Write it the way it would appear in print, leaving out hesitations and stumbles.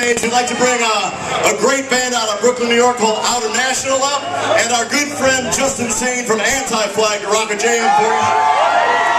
stage. We'd like to bring a great band out of Brooklyn, New York called Outernational up, and our good friend Justin Sane from Anti-Flag to rock a jam for you.